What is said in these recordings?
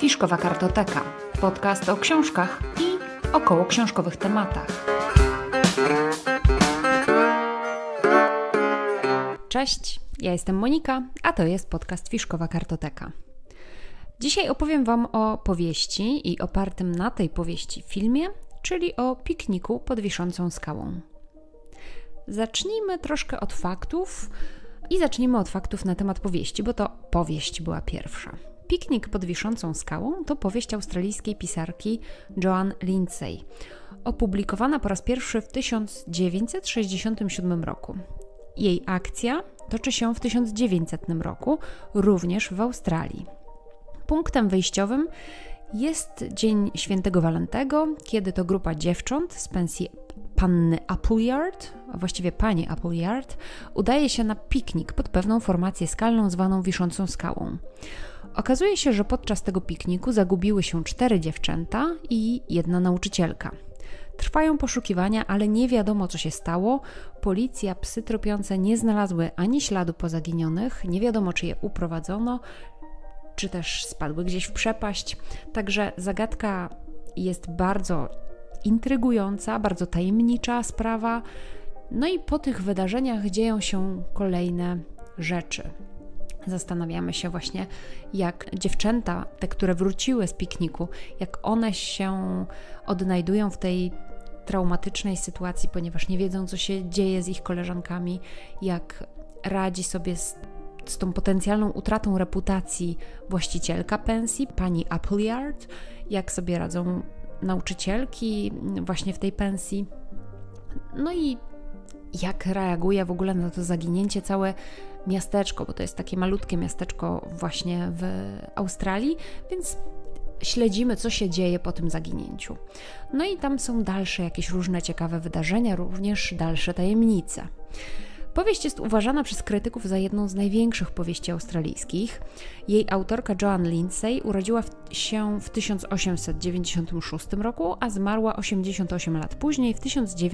Fiszkowa Kartoteka. Podcast o książkach i około książkowych tematach. Cześć, ja jestem Monika, a to jest podcast Fiszkowa Kartoteka. Dzisiaj opowiem Wam o powieści i opartym na tej powieści filmie, czyli o pikniku pod wiszącą skałą. Zacznijmy troszkę od faktów i zacznijmy od faktów na temat powieści, bo to powieść była pierwsza. Piknik pod wiszącą skałą to powieść australijskiej pisarki Joanne Lindsay, opublikowana po raz pierwszy w 1967 roku. Jej akcja toczy się w 1900 roku, również w Australii. Punktem wyjściowym jest Dzień Świętego Walentego, kiedy to grupa dziewcząt z pensji panny Appleyard, a właściwie pani Appleyard, udaje się na piknik pod pewną formację skalną zwaną Wiszącą Skałą. Okazuje się, że podczas tego pikniku zagubiły się 4 dziewczęta i 1 nauczycielka. Trwają poszukiwania, ale nie wiadomo, co się stało. Policja, psy tropiące nie znalazły ani śladu po zaginionych, nie wiadomo, czy je uprowadzono, czy też spadły gdzieś w przepaść. Także zagadka jest bardzo intrygująca, bardzo tajemnicza sprawa. No i po tych wydarzeniach dzieją się kolejne rzeczy. Zastanawiamy się właśnie, jak dziewczęta, te, które wróciły z pikniku, jak one się odnajdują w tej traumatycznej sytuacji, ponieważ nie wiedzą, co się dzieje z ich koleżankami, jak radzi sobie z tą potencjalną utratą reputacji właścicielka pensji, pani Appleyard, jak sobie radzą nauczycielki właśnie w tej pensji. No i jak reaguje w ogóle na to zaginięcie całe miasteczko, bo to jest takie malutkie miasteczko właśnie w Australii, więc śledzimy, co się dzieje po tym zaginięciu. No i tam są dalsze jakieś różne ciekawe wydarzenia, również dalsze tajemnice. Powieść jest uważana przez krytyków za jedną z największych powieści australijskich. Jej autorka Joanne Lindsay urodziła się w 1896 roku, a zmarła 88 lat później, w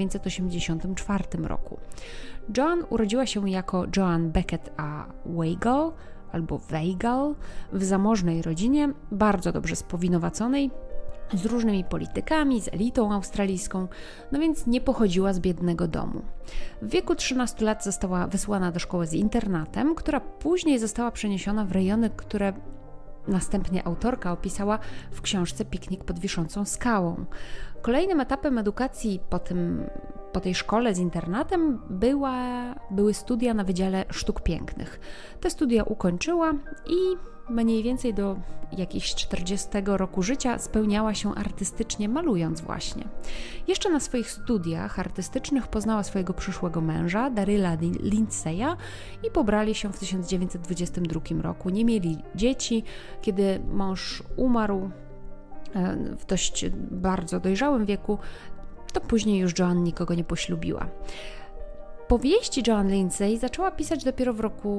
1984 roku. Joanne urodziła się jako Joanne Beckett A. Weigall, albo Weigall, w zamożnej rodzinie, bardzo dobrze spowinowaconej, z różnymi politykami, z elitą australijską, no więc nie pochodziła z biednego domu. W wieku 13 lat została wysłana do szkoły z internatem, która później została przeniesiona w rejony, które następnie autorka opisała w książce Piknik pod wiszącą skałą. Kolejnym etapem edukacji po tej szkole z internatem były studia na Wydziale Sztuk Pięknych. Te studia ukończyła i mniej więcej do jakichś 40 roku życia spełniała się artystycznie, malując właśnie. Jeszcze na swoich studiach artystycznych poznała swojego przyszłego męża, Daryla Lindsaya, i pobrali się w 1922 roku. Nie mieli dzieci. Kiedy mąż umarł w dość bardzo dojrzałym wieku, to później już Joanne nikogo nie poślubiła. Powieści Joanne Lindsay zaczęła pisać dopiero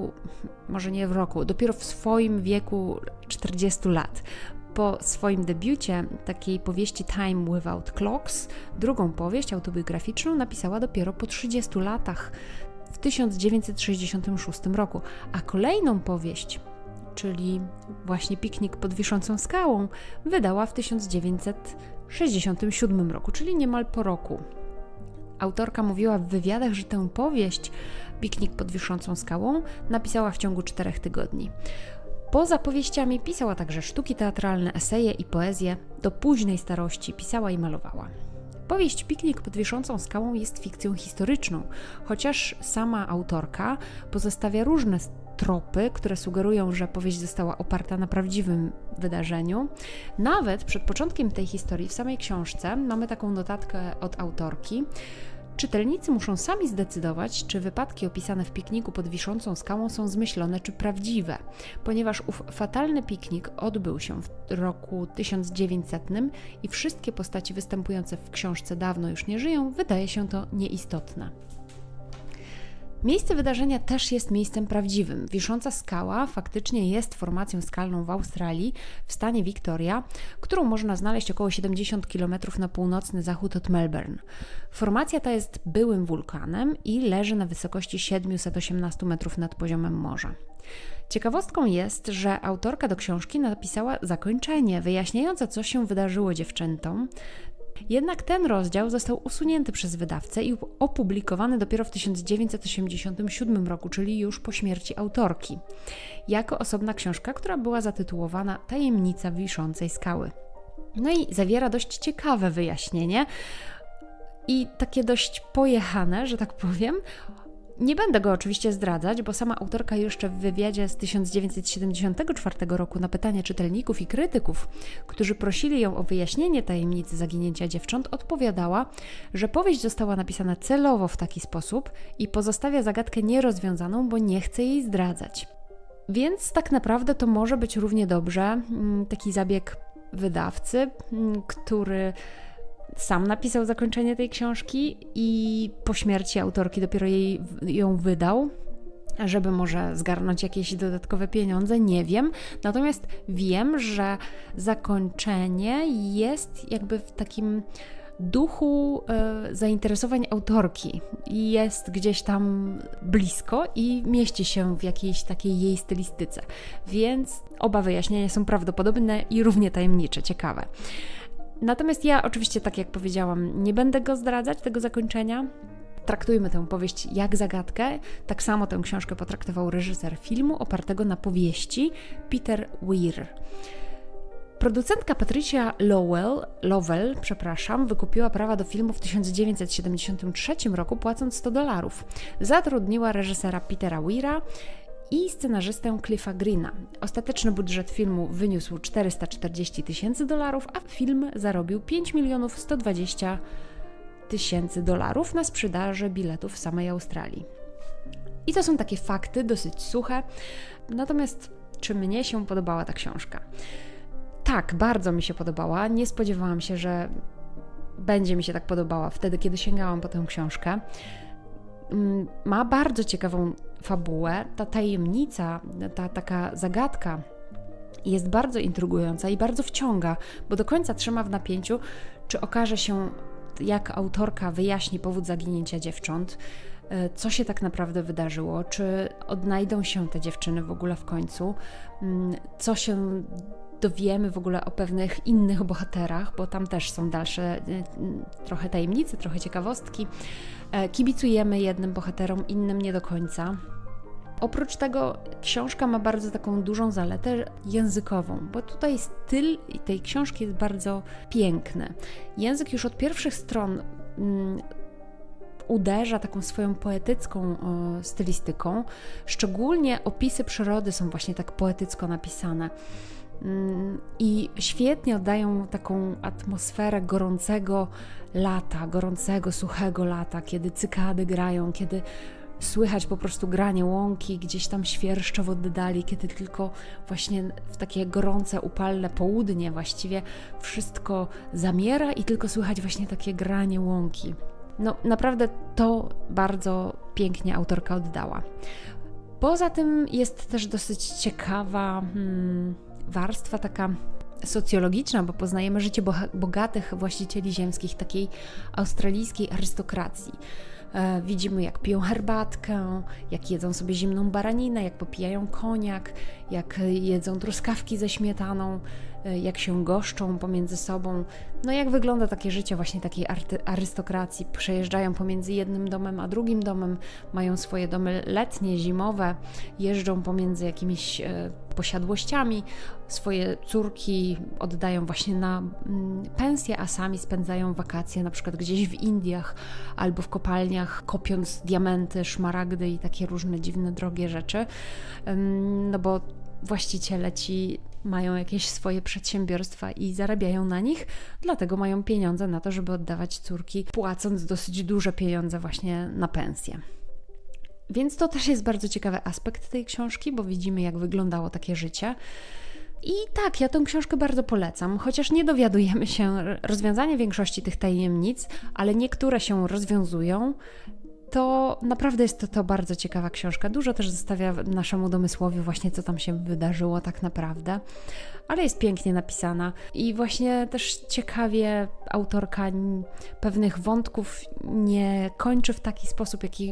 dopiero w swoim wieku 40 lat. Po swoim debiucie, takiej powieści Time Without Clocks, drugą powieść autobiograficzną napisała dopiero po 30 latach, w 1966 roku, a kolejną powieść, czyli właśnie Piknik pod wiszącą skałą, wydała w 1967 roku, czyli niemal po roku. Autorka mówiła w wywiadach, że tę powieść, Piknik pod wiszącą skałą, napisała w ciągu 4 tygodni. Poza powieściami pisała także sztuki teatralne, eseje i poezję. Do późnej starości pisała i malowała. Powieść Piknik pod wiszącą skałą jest fikcją historyczną, chociaż sama autorka pozostawia różne tropy, które sugerują, że powieść została oparta na prawdziwym wydarzeniu. Nawet przed początkiem tej historii w samej książce mamy taką notatkę od autorki. Czytelnicy muszą sami zdecydować, czy wypadki opisane w Pikniku pod wiszącą skałą są zmyślone czy prawdziwe, ponieważ ów fatalny piknik odbył się w roku 1900 i wszystkie postaci występujące w książce dawno już nie żyją, wydaje się to nieistotne. Miejsce wydarzenia też jest miejscem prawdziwym. Wisząca skała faktycznie jest formacją skalną w Australii, w stanie Victoria, którą można znaleźć około 70 km na północny zachód od Melbourne. Formacja ta jest byłym wulkanem i leży na wysokości 718 metrów nad poziomem morza. Ciekawostką jest, że autorka do książki napisała zakończenie wyjaśniające, co się wydarzyło dziewczętom. Jednak ten rozdział został usunięty przez wydawcę i opublikowany dopiero w 1987 roku, czyli już po śmierci autorki, jako osobna książka, która była zatytułowana Tajemnica wiszącej skały. No i zawiera dość ciekawe wyjaśnienie i takie dość pojechane, że tak powiem. Nie będę go oczywiście zdradzać, bo sama autorka jeszcze w wywiadzie z 1974 roku na pytania czytelników i krytyków, którzy prosili ją o wyjaśnienie tajemnicy zaginięcia dziewcząt, odpowiadała, że powieść została napisana celowo w taki sposób i pozostawia zagadkę nierozwiązaną, bo nie chce jej zdradzać. Więc tak naprawdę to może być równie dobrze taki zabieg wydawcy, który sam napisał zakończenie tej książki i po śmierci autorki dopiero ją wydał, żeby może zgarnąć jakieś dodatkowe pieniądze, nie wiem. Natomiast wiem, że zakończenie jest jakby w takim duchu zainteresowań autorki. Jest gdzieś tam blisko i mieści się w jakiejś takiej jej stylistyce. Więc oba wyjaśnienia są prawdopodobne i równie tajemnicze, ciekawe. Natomiast ja oczywiście, tak jak powiedziałam, nie będę go zdradzać, tego zakończenia. Traktujmy tę powieść jak zagadkę. Tak samo tę książkę potraktował reżyser filmu opartego na powieści Peter Weir. Producentka Patricia Lovell, wykupiła prawa do filmu w 1973 roku, płacąc $100. Zatrudniła reżysera Petera Weira i scenarzystę Cliffa Greena. Ostateczny budżet filmu wyniósł $440 000, a film zarobił $5,120,000 na sprzedaży biletów w samej Australii. I to są takie fakty, dosyć suche. Natomiast czy mnie się podobała ta książka? Tak, bardzo mi się podobała. Nie spodziewałam się, że będzie mi się tak podobała wtedy, kiedy sięgałam po tę książkę. Ma bardzo ciekawą fabułę. Ta tajemnica, ta taka zagadka jest bardzo intrygująca i bardzo wciąga, bo do końca trzyma w napięciu, czy okaże się, jak autorka wyjaśni powód zaginięcia dziewcząt, co się tak naprawdę wydarzyło, czy odnajdą się te dziewczyny w ogóle w końcu, co się dowiemy w ogóle o pewnych innych bohaterach, bo tam też są dalsze trochę tajemnice, trochę ciekawostki. Kibicujemy jednym bohaterom, innym nie do końca. Oprócz tego książka ma bardzo taką dużą zaletę językową, bo tutaj styl tej książki jest bardzo piękny. Język już od pierwszych stron uderza taką swoją poetycką stylistyką. Szczególnie opisy przyrody są właśnie tak poetycko napisane. I świetnie oddają taką atmosferę gorącego lata, gorącego, suchego lata, kiedy cykady grają, kiedy słychać po prostu granie łąki, gdzieś tam świerszcze w oddali, kiedy tylko właśnie w takie gorące, upalne południe właściwie wszystko zamiera i tylko słychać właśnie takie granie łąki. No naprawdę to bardzo pięknie autorka oddała. Poza tym jest też dosyć ciekawa warstwa taka socjologiczna, bo poznajemy życie bogatych właścicieli ziemskich, takiej australijskiej arystokracji. Widzimy, jak piją herbatkę, jak jedzą sobie zimną baraninę, jak popijają koniak, jak jedzą truskawki ze śmietaną, jak się goszczą pomiędzy sobą. No jak wygląda takie życie właśnie takiej arystokracji. Przejeżdżają pomiędzy jednym domem a drugim domem, mają swoje domy letnie, zimowe, jeżdżą pomiędzy jakimiś posiadłościami, swoje córki oddają właśnie na pensję, a sami spędzają wakacje na przykład gdzieś w Indiach albo w kopalniach, kopiąc diamenty, szmaragdy i takie różne dziwne, drogie rzeczy, no bo właściciele ci mają jakieś swoje przedsiębiorstwa i zarabiają na nich, dlatego mają pieniądze na to, żeby oddawać córki, płacąc dosyć duże pieniądze właśnie na pensję. Więc to też jest bardzo ciekawy aspekt tej książki, bo widzimy, jak wyglądało takie życie. I tak, ja tę książkę bardzo polecam, chociaż nie dowiadujemy się rozwiązania większości tych tajemnic, ale niektóre się rozwiązują. To naprawdę jest to bardzo ciekawa książka. Dużo też zostawia naszemu domysłowi właśnie, co tam się wydarzyło tak naprawdę. Ale jest pięknie napisana i właśnie też ciekawie autorka pewnych wątków nie kończy w taki sposób, jaki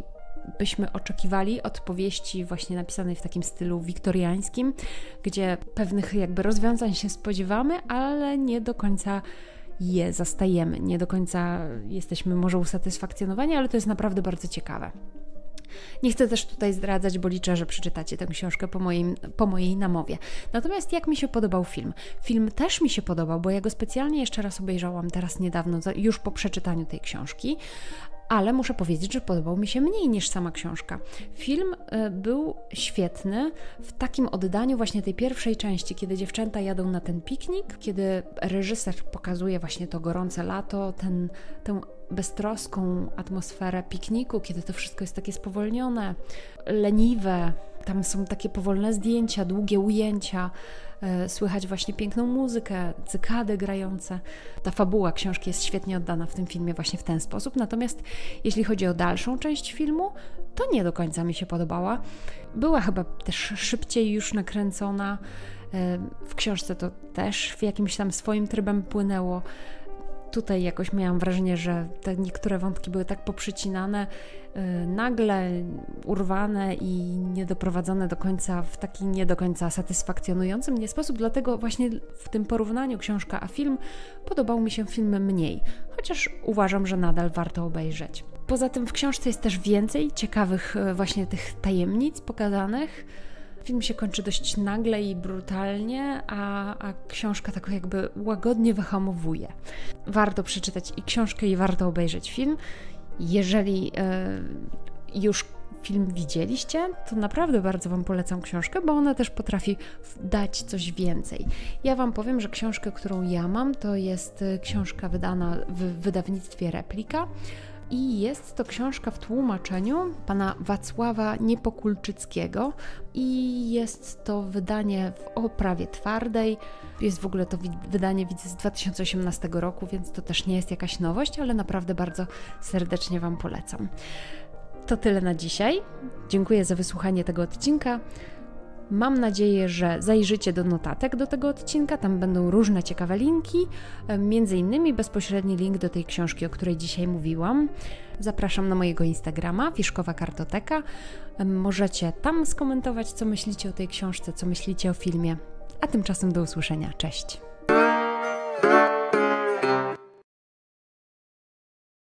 byśmy oczekiwali od powieści właśnie napisanej w takim stylu wiktoriańskim, gdzie pewnych jakby rozwiązań się spodziewamy, ale nie do końca je zastajemy, nie do końca jesteśmy może usatysfakcjonowani, ale to jest naprawdę bardzo ciekawe. Nie chcę też tutaj zdradzać, bo liczę, że przeczytacie tę książkę po mojej namowie. Natomiast jak mi się podobał film? Film też mi się podobał, bo ja go specjalnie jeszcze raz obejrzałam teraz niedawno, już po przeczytaniu tej książki, ale muszę powiedzieć, że podobał mi się mniej niż sama książka. Film był świetny w takim oddaniu właśnie tej pierwszej części, kiedy dziewczęta jadą na ten piknik, kiedy reżyser pokazuje właśnie to gorące lato, tę beztroską atmosferę pikniku, kiedy to wszystko jest takie spowolnione, leniwe, tam są takie powolne zdjęcia, długie ujęcia, słychać właśnie piękną muzykę, cykady grające. Ta fabuła książki jest świetnie oddana w tym filmie właśnie w ten sposób, natomiast jeśli chodzi o dalszą część filmu, to nie do końca mi się podobała. Była chyba też szybciej już nakręcona, w książce to też w jakimś tam swoim trybem płynęło. Tutaj jakoś miałam wrażenie, że te niektóre wątki były tak poprzecinane, nagle urwane i niedoprowadzone do końca w taki nie do końca satysfakcjonujący mnie sposób, dlatego właśnie w tym porównaniu książka a film podobał mi się film mniej, chociaż uważam, że nadal warto obejrzeć. Poza tym w książce jest też więcej ciekawych właśnie tych tajemnic pokazanych. Film się kończy dość nagle i brutalnie, a książka tak jakby łagodnie wyhamowuje. Warto przeczytać i książkę, i warto obejrzeć film. Jeżeli już film widzieliście, to naprawdę bardzo Wam polecam książkę, bo ona też potrafi dać coś więcej. Ja Wam powiem, że książkę, którą ja mam, to jest książka wydana w wydawnictwie Replika. I jest to książka w tłumaczeniu pana Wacława Niepokulczyckiego i jest to wydanie w oprawie twardej. Jest w ogóle to wydanie, widzę, z 2018 roku, więc to też nie jest jakaś nowość, ale naprawdę bardzo serdecznie Wam polecam. To tyle na dzisiaj. Dziękuję za wysłuchanie tego odcinka. Mam nadzieję, że zajrzycie do notatek do tego odcinka, tam będą różne ciekawe linki, między innymi bezpośredni link do tej książki, o której dzisiaj mówiłam. Zapraszam na mojego Instagrama, Fiszkowa Kartoteka. Możecie tam skomentować, co myślicie o tej książce, co myślicie o filmie. A tymczasem do usłyszenia. Cześć!